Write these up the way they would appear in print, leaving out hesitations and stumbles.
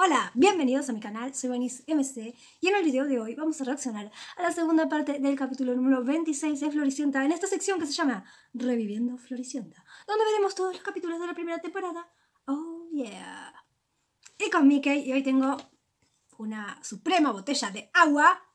Hola, bienvenidos a mi canal, soy Vanice MC y en el video de hoy vamos a reaccionar a la segunda parte del capítulo número 26 de Floricienta en esta sección que se llama Reviviendo Floricienta, donde veremos todos los capítulos de la primera temporada. Oh yeah. Y con Mickey, y hoy tengo una suprema botella de agua.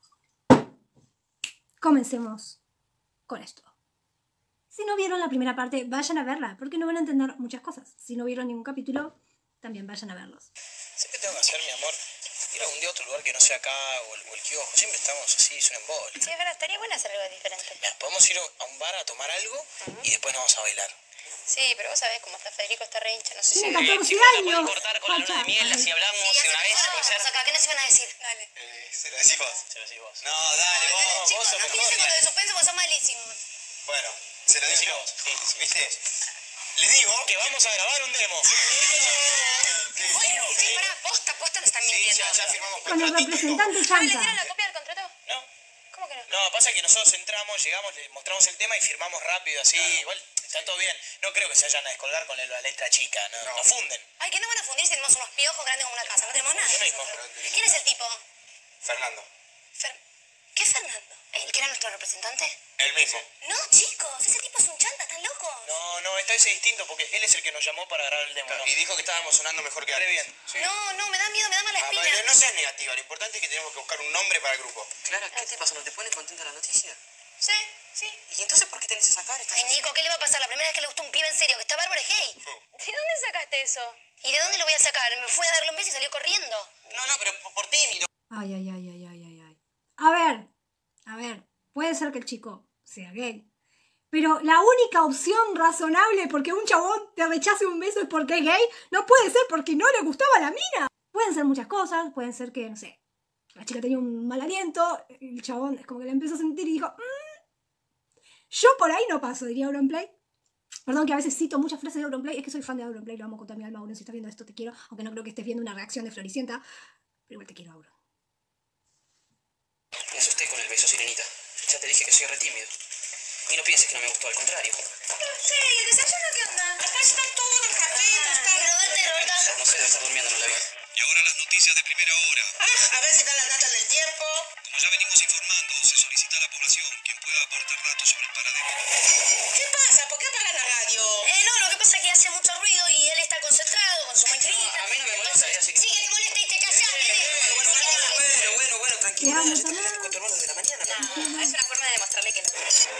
Comencemos con esto. Si no vieron la primera parte, vayan a verla, porque no van a entender muchas cosas. Si no vieron ningún capítulo, también vayan a verlos. Sé que tengo que hacer, mi amor. Ir a algún día a otro lugar que no sea acá o el kiosco. Siempre estamos así, es un embole. Sí, es verdad, estaría bueno hacer algo diferente. Mira, podemos ir a un bar a tomar algo y después nos vamos a bailar. Sí, pero vos sabés cómo está Federico, está re hincha, no sé si... Tiene 14 chicos, ¿la pueden años. cortar con la luna de miel? Así hablamos de una vez, puede ser. acá, ¿qué nos iban a decir? Dale. Se lo decís vos. Se lo decís vos. No, dale, vos Chicos, sos no mejor. piensen con lo de suspenso, vos sos malísimos. Bueno, se lo digo yo. Sí. ¿Viste? Les digo que vamos a grabar un demo. Bueno, sí, pará, posta, no están mintiendo. Sí, ya firmamos Con el representante ¿No le Chanta. dieron la copia del contrato? ¿No? ¿Cómo que no? No, pasa que nosotros entramos, llegamos, le mostramos el tema y firmamos rápido, así, igual está todo bien. No creo que se vayan a descolgar con la letra chica, no funden. Ay, que no van a fundir si tenemos unos piojos grandes como una casa, no tenemos nada. Yo mismo. ¿Quién es el tipo? Fernando. ¿Qué Fernando? ¿El que era nuestro representante? El mismo. No, chicos, ese tipo es un chanta, ¿están locos? No, esta vez es distinto porque él es el que nos llamó para grabar el demo. Y dijo que estábamos sonando mejor que antes. Bien. Sí. No, me da miedo, me da mala espina. No seas negativa, lo importante es que tenemos que buscar un nombre para el grupo. Clara, ¿qué te pasa? ¿No te pone contenta la noticia? Sí. ¿Y entonces por qué tenés esa cara? Ay, Nico, ¿qué le va a pasar? La primera vez que le gustó un pibe en serio, que está bárbaro es gay. ¿De dónde sacaste eso? ¿Y de dónde lo voy a sacar? Me fui a darle un beso y salió corriendo. No, pero por tímido. Ay. A ver, puede ser que el chico sea gay, pero la única opción razonable porque un chabón te rechace un beso es porque es gay, no puede ser porque no le gustaba la mina. Pueden ser muchas cosas, pueden ser que, no sé, la chica tenía un mal aliento, el chabón es como que la empezó a sentir y dijo, yo por ahí no paso, diría Auronplay. Perdón que a veces cito muchas frases de Auronplay, es que soy fan de Auronplay, lo amo con toda mi alma, Auron, si estás viendo esto te quiero, aunque no creo que estés viendo una reacción de Floricienta, pero igual te quiero, Auron. Me asusté con el beso, Sirenita. Ya te dije que soy re tímido. Y no pienses que no me gustó, al contrario. Sí, ¿y el desayuno qué onda? Acá está todo el café, Roberta. No sé, debe estar durmiendo, no la vi. Y ahora las noticias de primera hora. A ver si están las datas del tiempo. Como ya venimos informando, se solicita a la población quien pueda aportar datos sobre el paradero. ¿Qué pasa? ¿Por qué apagan la radio? No, lo que pasa es que hace mucho ruido y él está concentrado con su maquinita. A mí no me molesta, así que... Sí que te molesta y te callas. Bueno, tranquilo. Ya, Yo no estoy pasa hablando con tu hermano desde la mañana. Es una forma de demostrarle que no.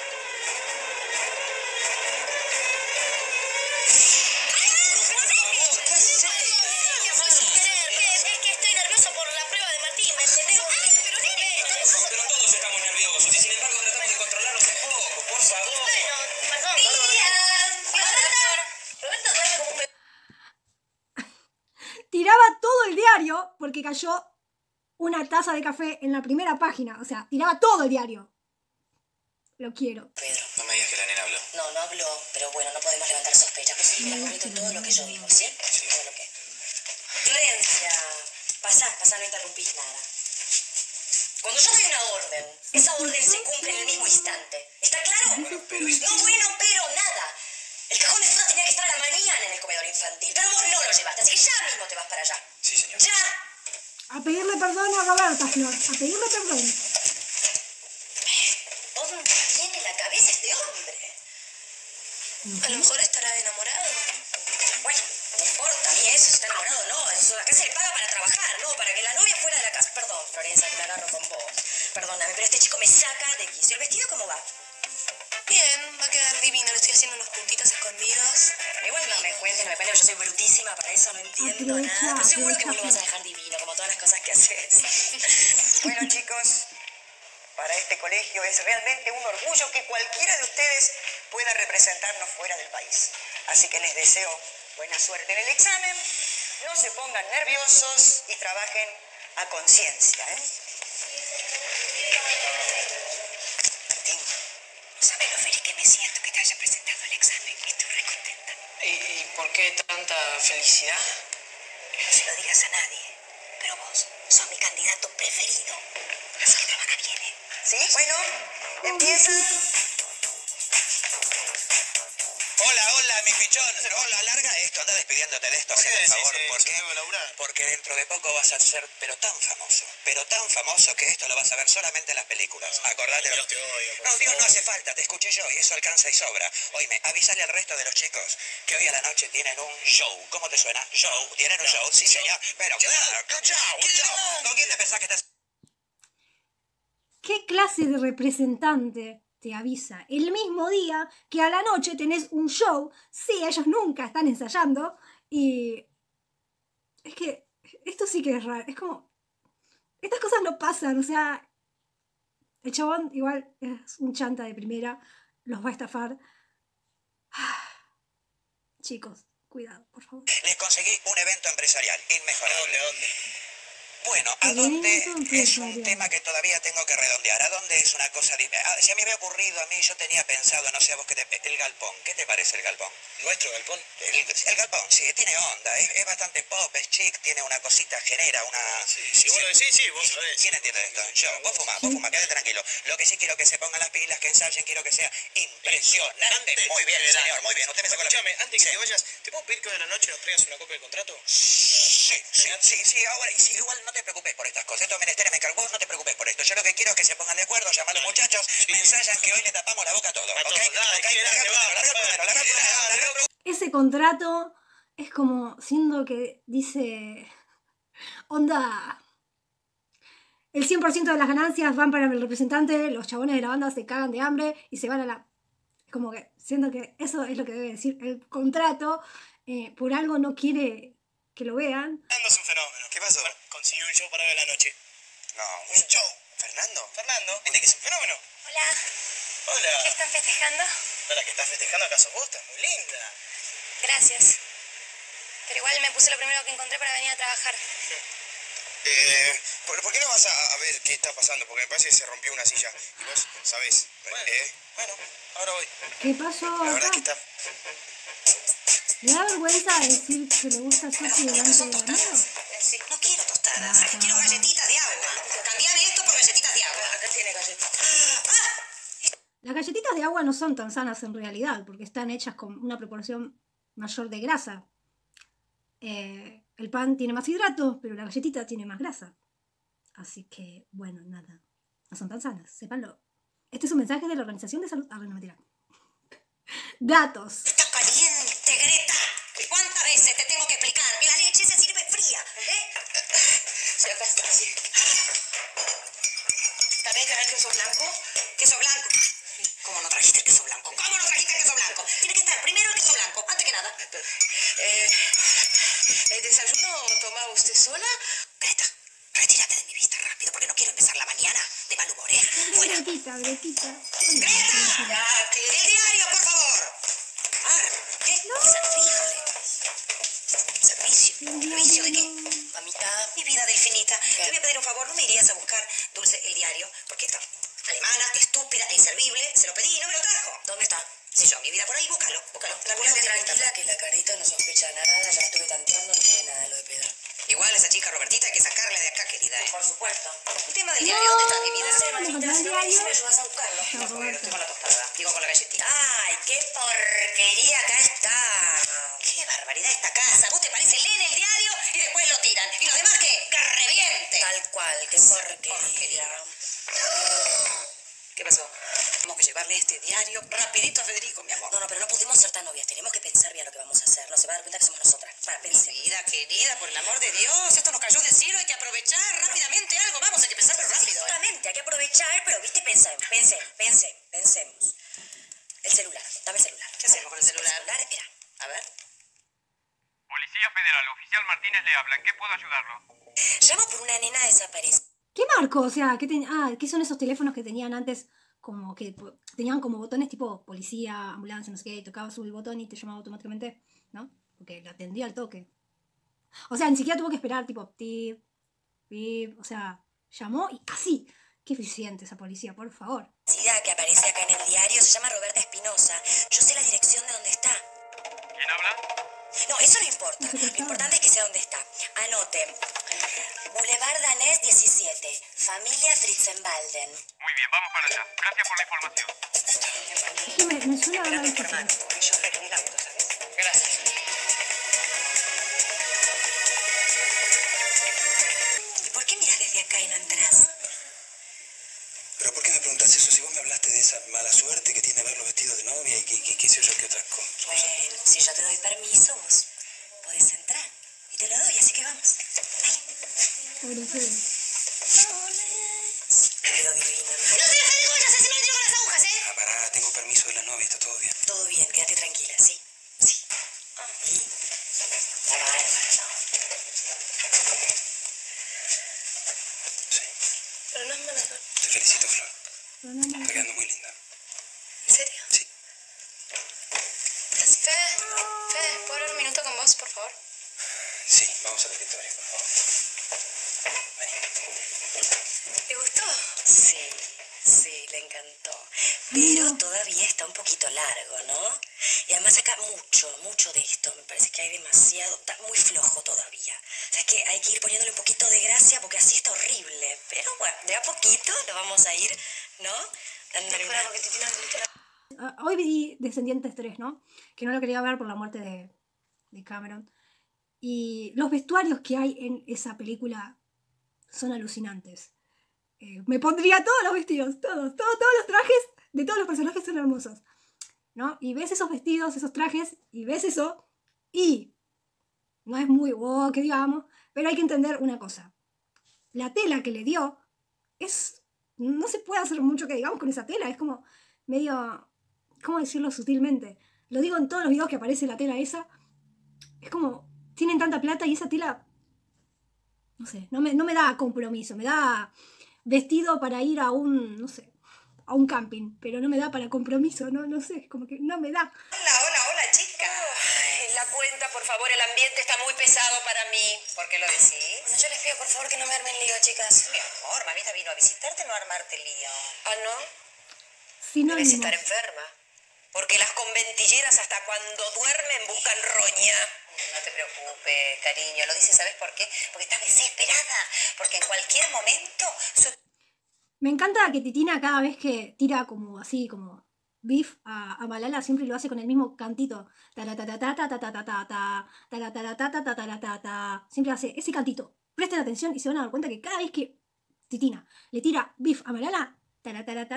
Es que estoy nervioso por la prueba de Martín, ¿me entendés? Pero todos estamos nerviosos y sin embargo tratamos de controlarnos un poco, por favor. Bueno, perdón. Roberto duerme como un bebé. Tiraba todo el diario porque cayó una taza de café en la primera página. O sea, tiraba todo el diario. Lo quiero. Pedro, no me digas que la nena habló. No habló, pero bueno, no podemos levantar sospechas. Pues sí, me comento todo lo que yo vivo, ¿sí? Bueno, ¿qué? Florencia, pasá, no interrumpís nada. Cuando yo doy una orden, esa orden se cumple en el mismo instante. ¿Está claro? Pero No, pero nada. El cajón de frutas tenía que estar a la mañana en el comedor infantil, pero vos no lo llevaste, así que ya mismo te vas para allá. Sí, señor. ¡Ya! A pedirle perdón a Roberta, Flor. A pedirle perdón. ¿Dónde tiene la cabeza este hombre? A lo mejor estará enamorado. Bueno, no importa, a mí eso, si está enamorado o no. Eso acá se le paga para trabajar, no para que la novia fuera de la casa. Perdón, Florencia, que me agarro con vos. Perdóname, pero este chico me saca de quicio. ¿El vestido cómo va? Bien, va a quedar divino. Le estoy haciendo unos puntitos escondidos. Igual no me cuentes, no me cuentes, yo soy brutísima para eso, no entiendo nada. Pero seguro que vos lo vas a dejar divino, como todas las cosas que haces. Bueno, chicos, para este colegio es realmente un orgullo que cualquiera de ustedes pueda representarnos fuera del país. Así que les deseo buena suerte en el examen, no se pongan nerviosos y trabajen a conciencia, ¿eh? Martín, ¿sabes lo feliz que me siento que te haya presentado el examen? Estoy re contenta. ¿Y por qué tanta felicidad? No se lo digas a nadie, pero vos sos mi candidato preferido. La otra vaca viene. ¿Sí? Bueno, empieza. Hola, Hola, mi pichón. Hola, larga esto. Anda despidiéndote de esto, ¿Por qué por decís favor. eso? ¿Por qué? Tengo que laburar. Porque dentro de poco vas a ser, pero tan famoso que esto lo vas a ver solamente en las películas. Acordate. Dios te oiga, por No, Dios no favor. hace falta, te escuché yo y eso alcanza y sobra. Oíme, avísale al resto de los chicos que hoy a la noche tienen un show. ¿Cómo te suena? Show. ¿Tienen un show? Sí, señor. Pero claro, un show. ¿Con quién te pensás que estás? ¿Qué clase de representante te avisa el mismo día que a la noche tenés un show? Sí, ellos nunca están ensayando y... Es que esto sí que es raro. Es como... Estas cosas no pasan, o sea... El chabón igual es un chanta de primera, los va a estafar. Chicos, cuidado, por favor. Les conseguí un evento empresarial inmejorable. ¿A dónde? Bueno, ¿a dónde? Evento Es un empresarial. tema que todavía tengo que redondear. ¿A dónde es una cosa? Si a mí me había ocurrido, a mí yo tenía pensado, no sé a vos, el galpón. ¿Qué te parece el galpón? ¿Nuestro galpón? El galpón, sí, tiene onda, es bastante pop, es chic, tiene una cosita, genera una... Sí, si vos lo decís, sí, vos sabés. ¿Quién entiende esto? Yo, vos fumá, quédate tranquilo. Lo que sí quiero que se pongan las pilas, que ensayen, quiero que sea impresionante. Muy bien, señor, muy bien. Usted me sacó la... Escúchame, antes que Sí. te vayas, ¿te puedo pedir que hoy a la noche nos traigas una copia del contrato? Sí, ahora, y sí, igual no te preocupes por estas cosas. Estos menesteres me encargó, no te preocupes por esto. Yo lo que quiero es que se pongan de acuerdo, llamar a los muchachos, me ensayan que hoy le tapamos la boca a todos, A ¿ok? todos, dale, ¿Ok? que Larga dale, el primero, larga el primero. Ese contrato es como siendo que dice... Onda... El 100% de las ganancias van para el representante, los chabones de la banda se cagan de hambre y se van a la... Como que siento que eso es lo que debe decir el contrato. Por algo no quiere que lo vean. Fernando es un fenómeno. ¿Qué pasó? Consiguió un show para hoy a la noche. No, un show. ¿Fernando? Fernando, ¿viste que es un fenómeno? Hola, Hola. ¿qué están festejando? ¿La que estás festejando acaso vos? Estás muy linda. Gracias. Pero igual me puse lo primero que encontré para venir a trabajar. ¿Por qué no vas a ver qué está pasando? Porque me parece que se rompió una silla. Y vos sabés. Bueno, ahora voy. ¿Qué pasó La verdad acá? es que está... ¿Le da vergüenza decir que le gusta Sofi delante del amigo? Sí, no quiero tostadas. Quiero galletitas de agua. Cambiame esto por galletitas de agua. Acá tiene galletitas. Las galletitas de agua no son tan sanas en realidad, porque están hechas con una proporción mayor de grasa. El pan tiene más hidratos, pero la galletita tiene más grasa. Así que, bueno, nada. No son tan sanas, sépanlo. Este es un mensaje de la Organización de Salud... Ah, no, mentira. Datos. Está caliente, Greta. ¿Cuántas veces te tengo que explicar que la leche se sirve fría? Sí, acá está, sí. ¿También querés queso blanco? ¿Queso blanco? ¿Cómo no trajiste el queso blanco? ¿Cómo no trajiste el queso blanco? Tiene que estar primero el queso blanco, antes que nada. ¿El desayuno toma usted sola? Greta, retírate de mi vista rápido porque no quiero empezar la mañana de mal humor, ¿eh? Fuera. Gretita. ¡Greta! Ya, que el diario, por favor. ¿Qué? ¿Servicio de qué? Mamita, mi vida delfinita, te voy a pedir un favor, ¿no me irías a buscar Dulce el diario? Porque está alemana, estúpida e inservible, se lo pedí y no me lo trajo. ¿Dónde está? Sí, yo, mi vida por ahí, búscalo. Quédate tranquila que la carita no sospecha nada, ya la estuve tanteando, no tiene nada de lo de Pedro. Igual esa chica Robertita hay que sacarla de acá, querida. Por supuesto. El tema del diario, ¿dónde está mi vida? No sé, ¿dónde mamita, está el si no me diario? ayudas a buscarlo. No, Porque Roberto. estoy con la tostada, digo con la galletita. Ay, qué porquería, acá está. ¡Qué barbaridad esta casa! ¿Vos te parece? Leen el diario y después lo tiran. ¿Y los demás qué? ¡Que reviente! Tal cual, qué porquería. ¿Qué pasó? Tenemos que llevarle este diario rapidito a Federico, mi amor. No, pero no podemos ser tan novias, tenemos que pensar bien lo que vamos a hacer, no se va a dar cuenta que somos nosotras. Para enseguida, querida, por el amor de Dios, esto nos cayó del cielo, hay que aprovechar rápidamente algo. Vamos, hay que pensar pero rápido. Exactamente, hay que aprovechar, pero viste, pensemos. El celular, dame el celular. ¿Qué hacemos con el celular? El celular era, A ver. Policía Federal, oficial Martínez le habla. ¿En qué puedo ayudarlo? llamo por una nena desaparecida. ¿Qué marco? O sea, ¿qué son esos teléfonos que tenían antes? Como que tenían como botones tipo policía, ambulancia, no sé qué, y tocabas el botón y te llamaba automáticamente, ¿no? Porque lo atendía al toque. O sea, ni siquiera tuvo que esperar, tipo, tip, pip, o sea, llamó y así. Qué eficiente esa policía, por favor. Que aparece acá en el diario se llama Roberta Espinosa. Yo sé la dirección de donde está. ¿Quién habla? No, eso no importa. Lo importante es que sé dónde está. Anoten. Boulevard Danés 17. Familia Fritzenbalden. Muy bien, vamos para allá. Gracias por la información. Es que me suena a Espérate, una hermano, porque yo requerí el auto, ¿sabes? Gracias. ¿Y por qué miras desde acá y no entras? ¿Pero por qué me preguntas eso si vos me hablaste de esa mala suerte que tiene ver los vestidos de novia y qué sé yo qué otras cosas? Bueno, si yo te doy permiso, vos podés entrar. Y te lo doy, así que vamos. Pobre Fede. Quedó divino. No te dejes de cosas, así me metieron con las agujas, ¿eh? Ah, pará, tengo permiso de la novia, está todo bien. Todo bien, quédate tranquila, ¿sí? Sí. ¿Y? Está bárbaro, ¿no? Sí. Pero no es mala suerte. Te felicito, Flor. Pero no, no. Está quedando muy linda. ¿En serio? Sí. Fede, ¿puedo hablar un minuto con vos, por favor? Sí, vamos al escritorio, por favor. ¿Te gustó? Sí, le encantó. Pero todavía está un poquito largo, ¿no? Y además acá mucho de esto. Me parece que hay demasiado, está muy flojo todavía. O sea, es que hay que ir poniéndole un poquito de gracia porque así está horrible. Pero bueno, de a poquito lo vamos a ir, ¿no? Dándole una... porque te tiene... Hoy vi Descendientes 3, ¿no? Que no lo quería ver por la muerte de Cameron. Y los vestuarios que hay en esa película son alucinantes. Me pondría todos los vestidos, todos los trajes de todos los personajes son hermosos, ¿no? Y ves esos vestidos, esos trajes, y ves eso, y no es muy wow, que digamos, pero hay que entender una cosa. La tela que le dio no se puede hacer mucho que digamos con esa tela, es como medio, ¿cómo decirlo sutilmente? Lo digo en todos los videos que aparece la tela esa, es como, tienen tanta plata y esa tela, no sé, no me da compromiso, me da vestido para ir a un, no sé, a un camping, pero no me da para compromiso, no sé, como que no me da. Hola, chica. La cuenta, por favor, el ambiente está muy pesado para mí. ¿Por qué lo decís? Bueno, yo les pido, por favor, que no me armen lío, chicas. Mi amor, mamita vino a visitarte, no a armarte lío. ¿Ah, no? Sinónimos. Debes estar enferma. Porque las conventilleras hasta cuando duermen buscan roña. No te preocupes, cariño. Lo dices, ¿sabes por qué? Porque estás desesperada. Porque en cualquier momento... Me encanta que Titina cada vez que tira como así, como beef a Malala, siempre lo hace con el mismo cantito. Siempre hace ese cantito. Presten atención y se van a dar cuenta que cada vez que Titina le tira beef a Malala, es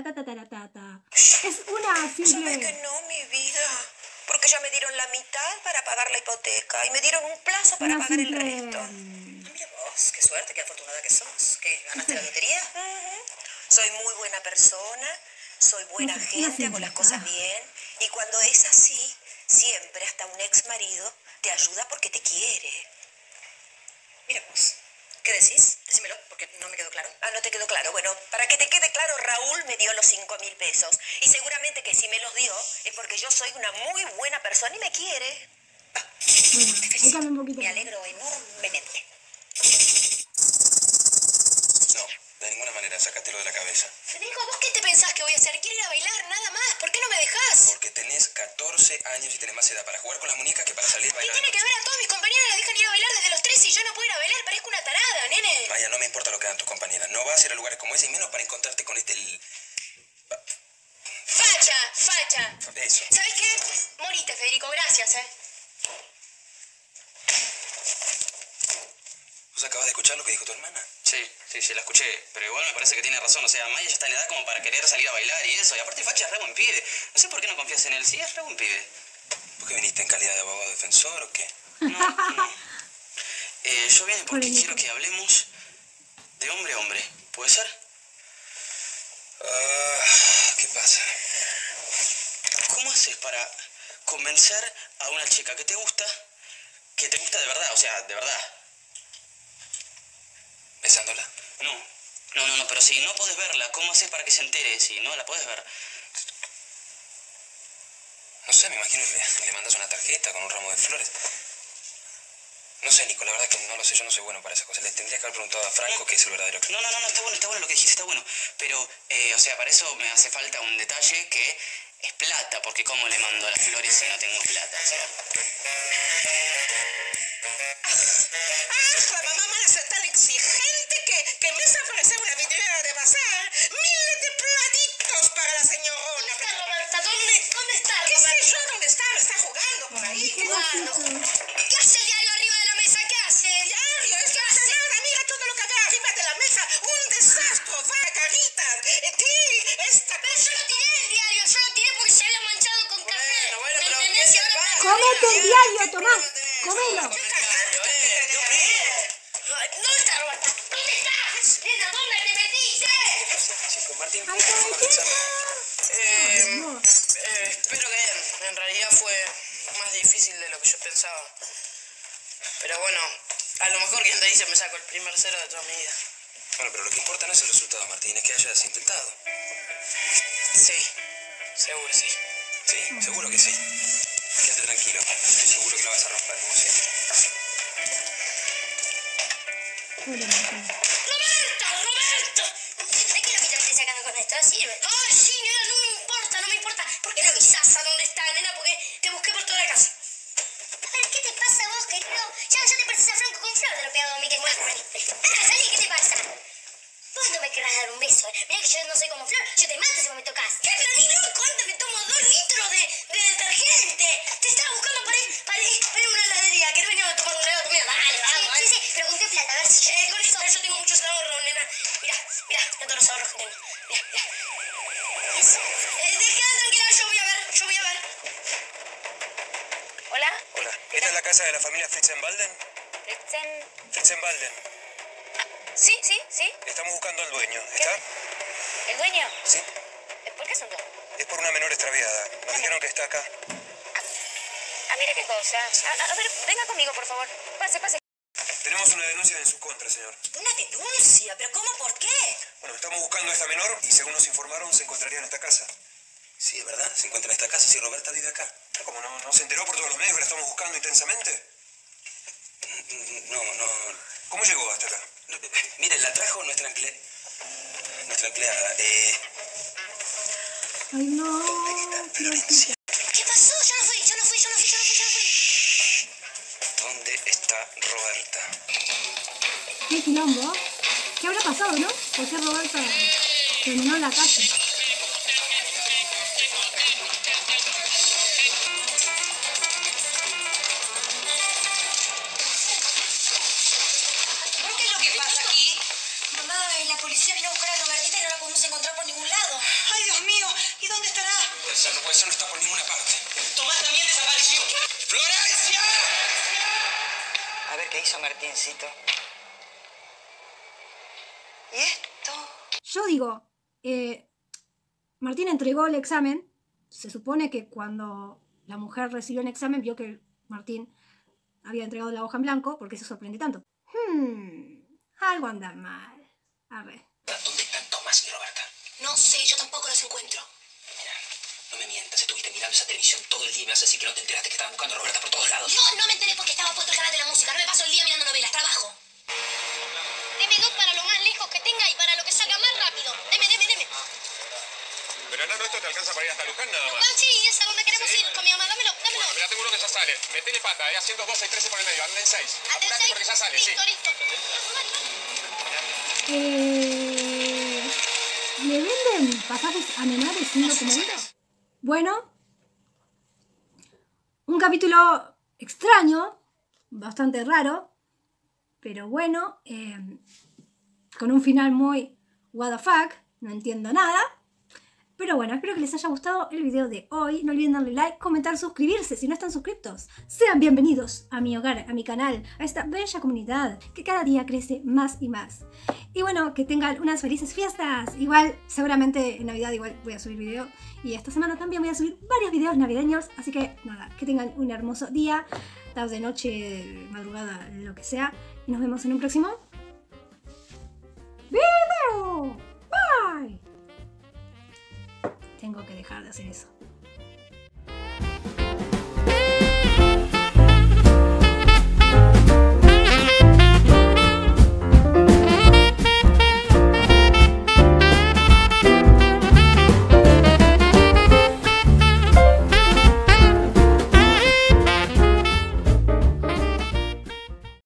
una simple... ¿Sabes que no, mi vida? Porque ya me dieron la mitad para pagar la hipoteca y me dieron un plazo para pagar el resto. Mira vos, qué suerte, qué afortunada que sos. ¿Qué, ganaste la lotería? Soy muy buena persona, soy buena gente, hago las cosas bien. Y cuando es así, siempre hasta un ex marido te ayuda porque te quiere. Mira vos. ¿Qué decís? Decímelo, porque no me quedó claro. Ah, no te quedó claro. Bueno, para que te quede claro, Raúl me dio los 5.000 pesos. Y seguramente que si me los dio es porque yo soy una muy buena persona y me quiere. Bueno, déjame un poquito. Me alegro enormemente. No, de ninguna manera, sacátelo de la cabeza. Federico, ¿vos qué te pensás que voy a hacer? Quiero ir a bailar, nada más. ¿Por qué no me dejás? Porque tenés 14 años y tenés más edad para jugar con las muñecas que para salir a ¿Qué bailar. tiene que ver? A todos mis compañeros les dejan ir a bailar desde los 13 y yo no puedo ir a bailar. Parezco una tarada, nene. Maya, no me importa lo que hagan tus compañeras. No vas a ir a lugares como ese y menos para encontrarte con este... Facha. Eso. ¿Sabes qué? Moriste, Federico. Gracias, ¿Vos acabas de escuchar lo que dijo tu hermana? Sí, la escuché, pero igual me parece que tiene razón. O sea, Maya ya está en edad como para querer salir a bailar y eso. Y aparte Facha es re buen pibe. No sé por qué no confías en él. Sí, es re buen pibe. ¿Por qué viniste en calidad de abogado defensor o qué? No. Yo vine porque quiero que hablemos de hombre a hombre. ¿Puede ser? ¿Qué pasa? ¿Cómo haces para convencer a una chica que te gusta de verdad? O sea, de verdad. ¿Besándola? No, pero si no podés verla, ¿cómo haces para que se entere si no la podés ver? No sé, me imagino que le mandas una tarjeta con un ramo de flores. No sé, Nico, la verdad que no lo sé, yo no soy bueno para esas cosas. Le tendría que haber preguntado a Franco qué es el verdadero... No, está bueno lo que dijiste, está bueno. Pero, o sea, para eso me hace falta un detalle que es plata, porque ¿cómo le mando las flores si no tengo plata? O sea... la mamá mala es tan exigente que en vez de ofrecer una vidriera de bazar, miles de platitos para la señora. ¿Dónde está Roberta? ¿Dónde está Roberta? ¿Qué sé yo dónde está? ¿Está jugando por ahí? ¿Qué molesta? Pero yo lo tiré del diario, yo lo tiré porque se había manchado con café. Bueno, pero ¿Entendés? ¿qué Y ahora pasa? Comete el diario, Tomás. Comelo. Ay, ¿dónde está Roberta? ¿Dónde estás? Nena, ¿dónde te metiste? Chico, Martín, Ay, ¿cómo ¿cómo fue el examen? Espero que bien. En realidad fue más difícil de lo que yo pensaba. Pero bueno, a lo mejor quien te dice me saco el primer 0 de toda mi vida. Bueno, pero lo que importa no es el resultado, Martín, es que hayas intentado. Sí, seguro sí. Sí, seguro que sí. Quédate tranquilo, estoy seguro que la vas a romper, como siempre. Pobre Martín. ¡Roberto! ¿Sabes qué es lo que te estoy sacando con esto? Sirve. Ay, sí, nena, no me importa. ¿Por qué no avisás a dónde está, nena? Porque te busqué por toda la casa. A ver, ¿qué te pasa vos, querido? Ya te pareces a Franco con Flor de lo pegado a mí que salí, ¿qué te pasa? Vos no me querrás dar un beso, Mirá que yo no soy como Flor, yo te mato si vos me tocas. ¿Qué? Pero ni loco, antes me tomo 2 litros de detergente. Te estaba buscando para ir a una heladería, que no veníamos a tomar un helado conmigo. Dale, vamos. Sí, pero ¿con qué plata? A ver si con eso yo tengo muchos ahorros, nena. Mirá todos los ahorros que tengo. Mirá. Quédate tranquila, yo voy a ver. Hola, Hola, ¿esta es la casa de la familia Fritzenbalden? Fritzenbalden. Sí. Estamos buscando al dueño, ¿está? ¿El dueño? Sí, ¿Por qué asunto? es por una menor extraviada. Nos dijeron que está acá. Ah, mira qué cosa. A ver, venga conmigo, por favor. Pase. Tenemos una denuncia en su contra, señor. ¿Una denuncia? ¿Pero cómo? ¿Por qué? Bueno, estamos buscando a esta menor y según nos informaron se encontraría en esta casa. Sí, es verdad, se encuentra en esta casa si Roberta vive acá. Pero como no se enteró por todos los medios que la estamos buscando intensamente. No. ¿Cómo llegó hasta acá? Miren, la trajo nuestra empleada. Ay, no. Florencia. ¿Qué pasó? Yo no fui. ¿Dónde está Roberta? Qué quilombo. ¿Qué habrá pasado, no? ¿Por qué Roberta terminó en la calle? ¿Qué es lo que pasa aquí? Mamá, la policía vino a buscar a Robertita y no la podemos encontrar por ningún lado. Ay, Dios mío, ¿y dónde estará? Eso no está por ninguna parte. Tomás también desapareció. ¡Florencia! A ver qué hizo Martincito. ¿Y esto? Yo digo, Martín entregó el examen. Se supone que cuando la mujer recibió el examen vio que Martín había entregado la hoja en blanco. ¿Por qué se sorprende tanto? Algo anda mal. A ver. ¿Dónde están Tomás y Roberta? No sé, yo tampoco los encuentro. Mira, no me mientas, estuviste mirando esa televisión todo el día y me vas a decir que no te enteraste que estaban buscando a Roberta por todos lados. No me enteré porque estaba puesto el canal de la música. No me paso el día mirando novelas, trabajo. Deme 2 para lo más lejos que tenga y para lo que salga más rápido. Deme. Pero no, esto te alcanza para ir hasta Luján nada más. Panchi, ¿es a donde queremos ir con mi mamá? Dámelo. Mira, tengo uno que ya sale. Metele pata, haciendo 12 y 13 por el medio. Anden 6. Apurate porque ya sale, sí. Listo. ¿Le venden pasajes a menores sin documento? Bueno, un capítulo extraño, bastante raro, pero bueno, con un final muy what the fuck, no entiendo nada. Pero bueno, espero que les haya gustado el video de hoy. No olviden darle like, comentar, suscribirse si no están suscriptos. Sean bienvenidos a mi hogar, a mi canal, a esta bella comunidad que cada día crece más y más. Y bueno, que tengan unas felices fiestas. Igual, seguramente en Navidad igual voy a subir video. Y esta semana también voy a subir varios videos navideños. Así que nada, que tengan un hermoso día, tarde, noche, madrugada, lo que sea. Y nos vemos en un próximo video. Bye. Tengo que dejar de hacer eso.